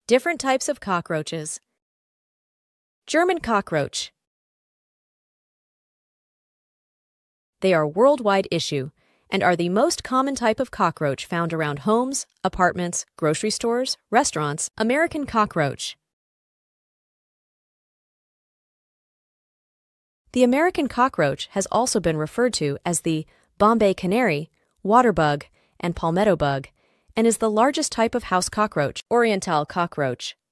Different types of cockroaches. German cockroach. They are a worldwide issue and are the most common type of cockroach found around homes, apartments, grocery stores, restaurants. American cockroach. The American cockroach has also been referred to as the Bombay canary, water bug, and palmetto bug, and is the largest type of house cockroach. Oriental cockroach.